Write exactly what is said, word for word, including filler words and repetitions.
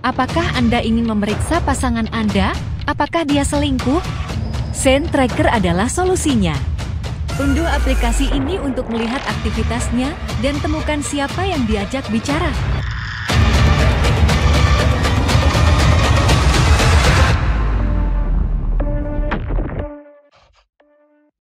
Apakah Anda ingin memeriksa pasangan Anda? Apakah dia selingkuh? Scent Tracker adalah solusinya. Unduh aplikasi ini untuk melihat aktivitasnya dan temukan siapa yang diajak bicara.